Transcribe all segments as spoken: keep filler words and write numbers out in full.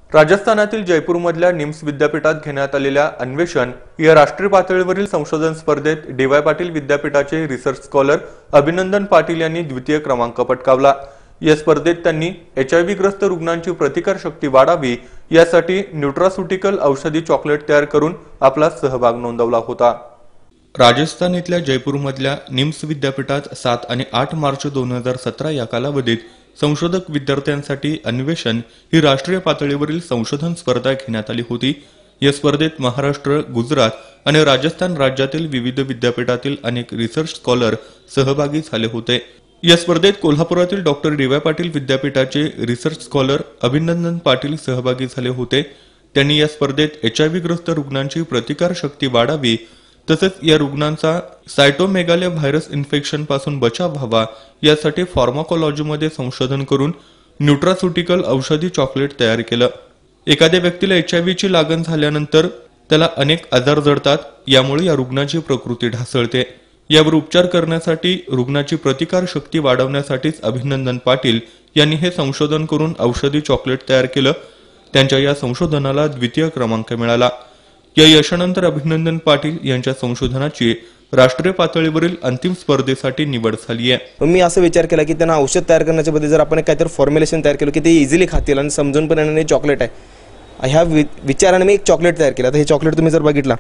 राजस्थानातील जयपूरमधल्या निम्स विद्यापीठात घेण्यात आलेल्या अन्वेषण या राष्ट्रीय पातळीवरील संशोधन स्पर्धेत डी वाय पाटील विद्यापीठाचे रिसर्च स्कॉलर अभिनंदन पाटील यांनी द्वितीय क्रमांक पटकावला। या स्पर्धेत त्यांनी एचआयव्ही ग्रस्त रुग्णांची प्रतिकारशक्ती वाढावी यासाठी न्यूट्रास्युटिकल औषधी चॉकलेट तयार करून आपला सहभाग नोंदवला होता। राजस्थान इथल्या जयपूरमधल्या निम्स विद्यापीठात सात आणि आठ मार्च दोन हजार सतरा या कालावधीत संशोधक विद्यार्थ्यांसाठी अन्वेषण ही राष्ट्रीय पातळीवरील संशोधन स्पर्धा घेण्यात आली होती। या स्पर्धेत महाराष्ट्र, गुजरात आणि राजस्थान राज्यातील विविध विद्यापीठातील अनेक रिसर्च स्कॉलर सहभागी झाले होते। या स्पर्धेत कोल्हापुरातील डॉक्टर डी वाय पाटील विद्यापीठाचे रिसर्च स्कॉलर अभिनंदन पाटील सहभागी झाले होते। त्यांनी या स्पर्धेत एचआयव्ही ग्रस्त रुग्णांची प्रतिकारशक्ती वाढावी तसेच या रुग्णांचा सायटोमेगालिया व्हायरस इन्फेक्शन पासून बचाव व्हावा यासाठी फार्माकोलॉजीमध्ये संशोधन करून न्यूट्रास्युटिकल औषधी चॉकलेट तयार केलं। एखाद्या व्यक्तीला एचआयव्हीची लागण झाल्यानंतर त्याला अनेक आजार जडतात, यामुळे या रुग्णाची प्रकृती ढासळते। यावर उपचार करण्यासाठी रुग्णाची प्रतिकारशक्ती वाढवण्यासाठीच अभिनंदन पाटील यांनी हे संशोधन करून औषधी चॉकलेट तयार केलं। त्यांच्या या संशोधनाला द्वितीय क्रमांक मिळाला। या यशानंतर अभिनंदन पाटील यांच्या संशोधनाची राष्ट्रीय पातळीवरील अंतिम स्पर्धेसाठी निवड झाली आहे। मी असं विचार केला की त्यांना औषध तयार करण्याच्या बद्दल जर आपण काहीतरी फॉर्म्युलेशन तयार केलं की ते इझिली खातील आणि समजून पण येणारे चॉकलेट आहे, ह्या विचाराने मी एक चॉकलेट तयार केलं। आता हे चॉकलेट तुम्ही जर बघितला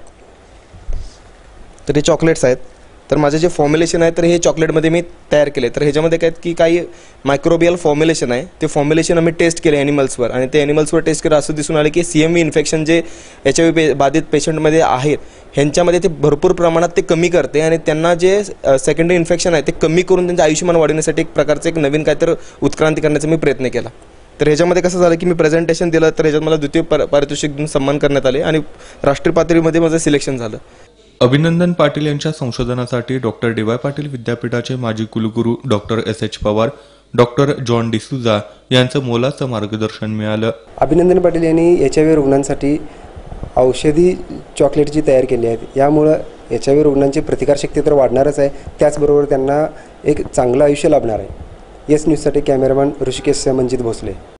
तर हे चॉकलेट्स आहेत। तर माझे जे फॉर्म्युलेशन आहे तर हे चॉकलेटमध्ये मी तयार केले। तर ह्याच्यामध्ये काय की काही मायक्रोबियल फॉर्म्युलेशन आहे, ते फॉर्म्युलेशन आम्ही टेस्ट केले ॲनिमल्सवर आणि ते ॲनिमल्सवर टेस्ट केलं असं दिसून आले की सी एम व्ही इन्फेक्शन जे एच आय व्ही बाधित पेशंटमध्ये आहेत ह्यांच्यामध्ये ते भरपूर प्रमाणात ते कमी करते आणि त्यांना जे सेकंडरी इन्फेक्शन आहे ते कमी करून त्यांचं आयुष्यमान वाढवण्यासाठी एक प्रकारचं एक नवीन काहीतरी उत्क्रांती करण्याचा मी प्रयत्न केला। तर ह्याच्यामध्ये कसं झालं की मी प्रेझेंटेशन दिलं, तर ह्याच्यात मला द्वितीय पारितोषिक देऊन सन्मान करण्यात आले आणि राष्ट्रीय पातळीमध्ये माझं सिलेक्शन झालं। अभिनंदन पाटील यांच्या संशोधनासाठी डॉक्टर डी वाय पाटील विद्यापीठाचे माजी कुलगुरू doctor S H Pawar, doctor John D'Souza यांचं मोलाचं मार्गदर्शन मिळालं। अभिनंदन पाटील यांनी एच आय व्ही रुग्णांसाठी औषधी चॉकलेटची तयार केली आहेत। यामुळं एच आय व्ही रुग्णांची प्रतिकारशक्ती तर वाढणारच आहे, त्याचबरोबर त्यांना एक चांगलं आयुष्य लाभणार आहे। येस न्यूजसाठी कॅमेरामॅन ऋषिकेश मंजित भोसले।